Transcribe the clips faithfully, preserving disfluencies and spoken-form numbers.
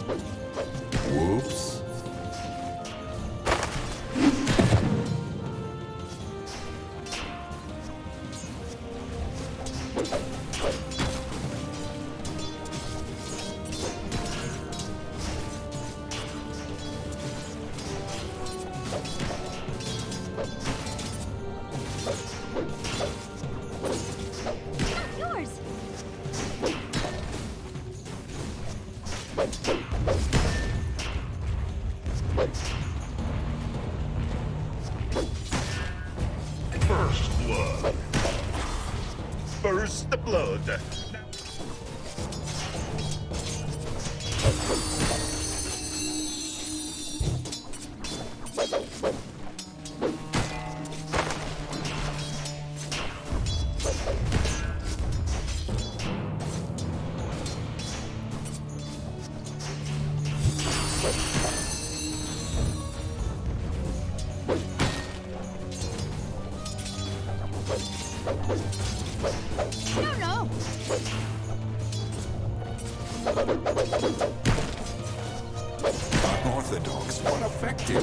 Whoops. First blood. First the blood. Unorthodox, but effective.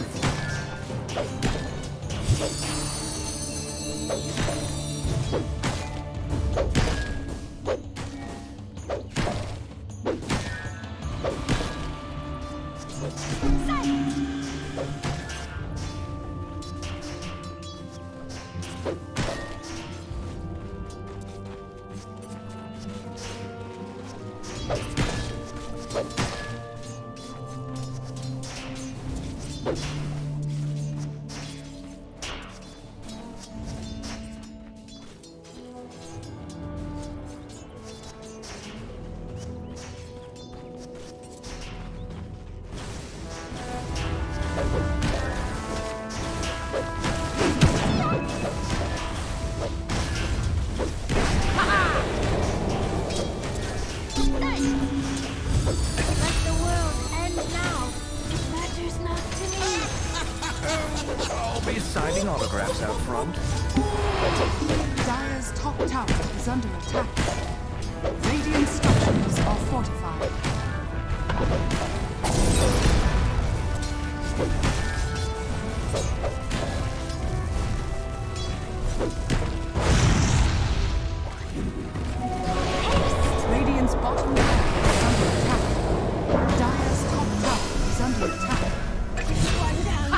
Signing autographs out front. Dire's top tower is under attack. Radiant structures are fortified. Radiant's bottom tower is under attack. Dire's top tower is under attack. One down.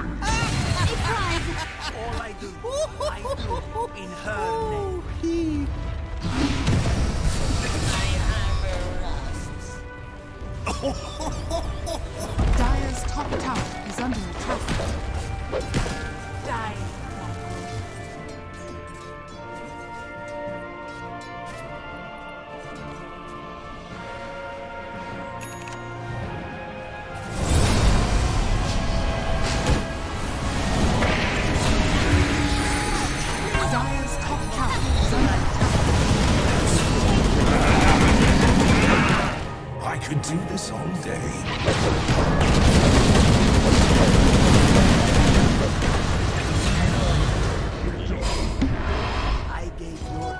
All I do, I do in her name. Dire's top tower is under attack. Die. Dire's top tower is under attack. I could do this all day. I gave your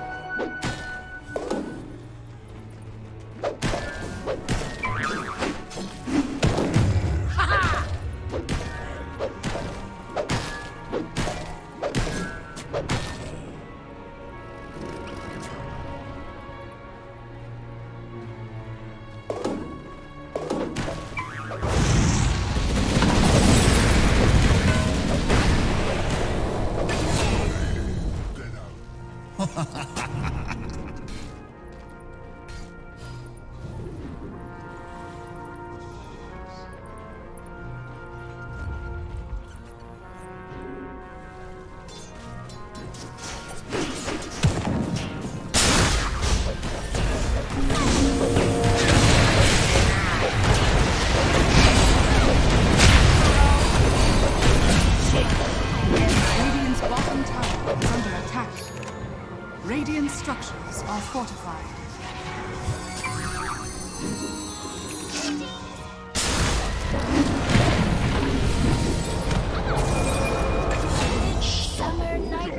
Radiant's bottom tower is under attack. Radiant structures are fortified. Summer night.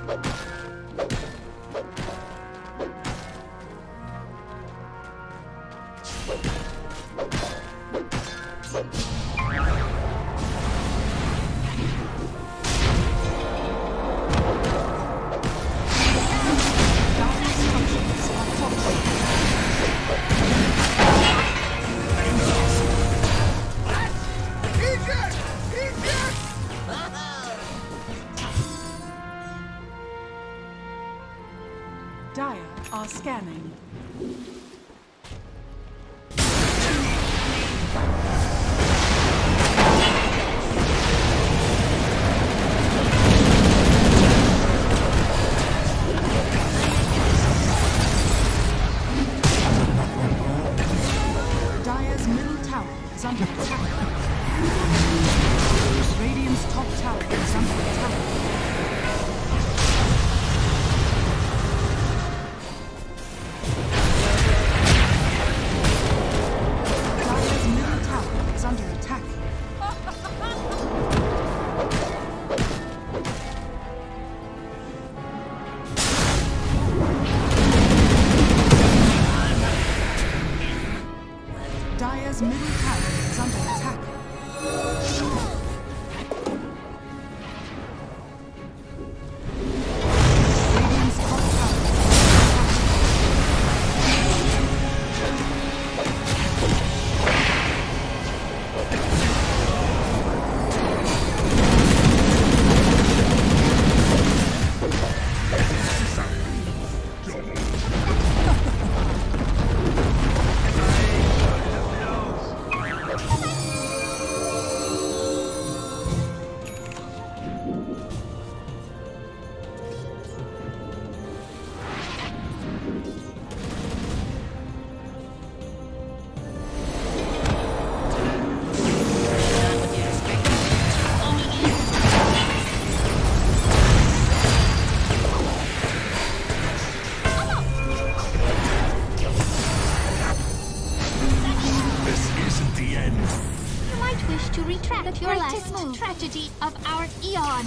Dire are scanning. Dire's middle tower is under attack. Radiant's top tower is under attack. Dire's middle tower is under attack. Radiant's top tower is tragedy of our eon.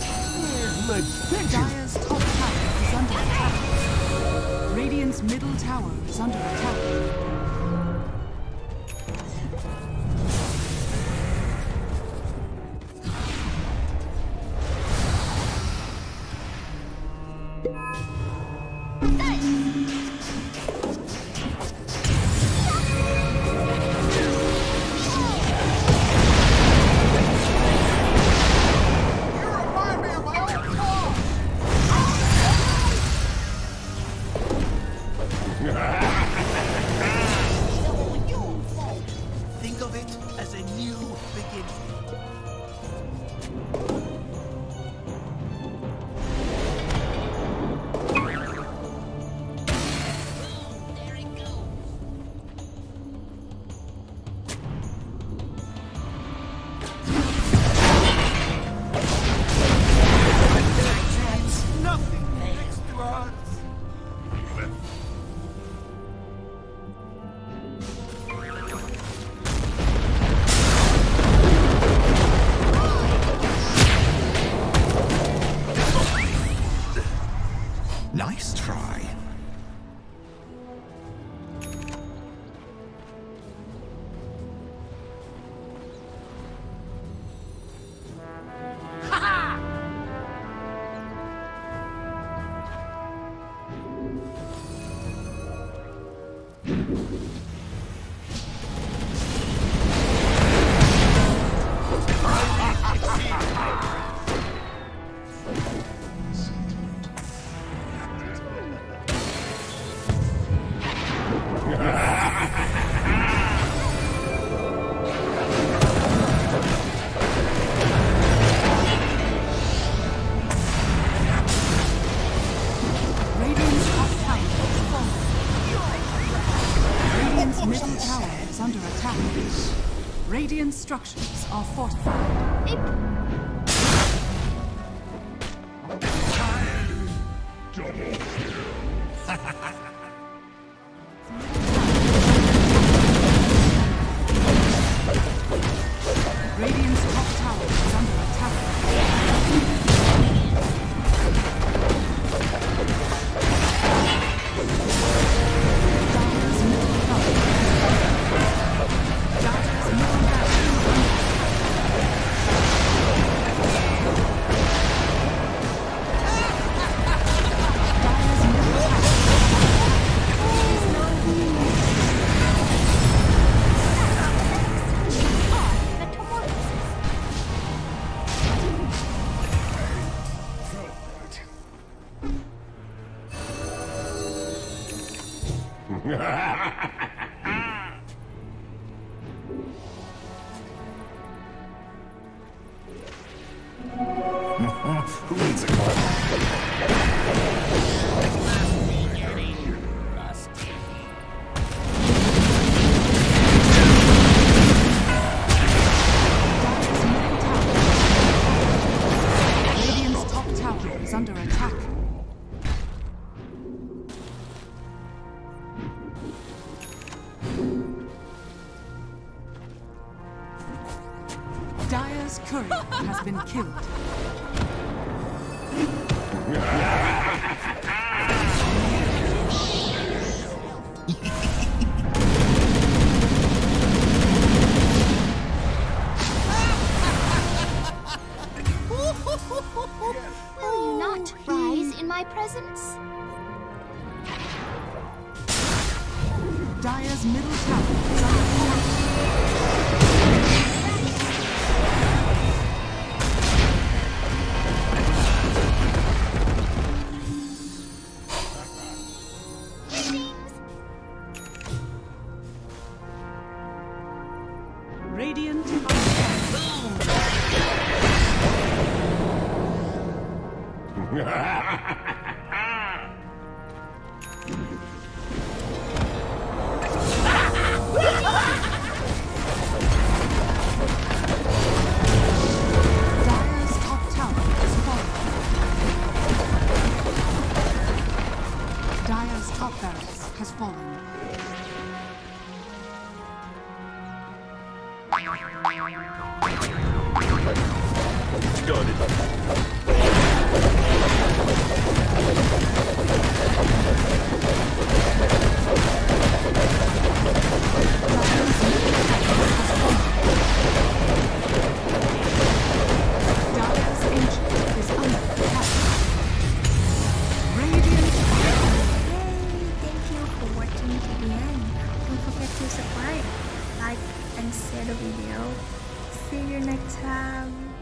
Dire's top tower is under attack. Radiant's middle tower is under attack. Think of it as a new beginning. Nice try. Radiant structures are fortified. Double Radiant's top tower is under attack. Who needs a car? Radiant's top tower is under attack. Dire's courier has been killed. Will you not rise in my presence? Dire's middle tower is under attack. Radiant Dire's top tower has fallen. Dire's top barracks has fallen. Got it. Dire's ancient is under attack. Radiant Yay! Thank you for watching to the end. Don't forget to subscribe, like, and share the video. See you next time.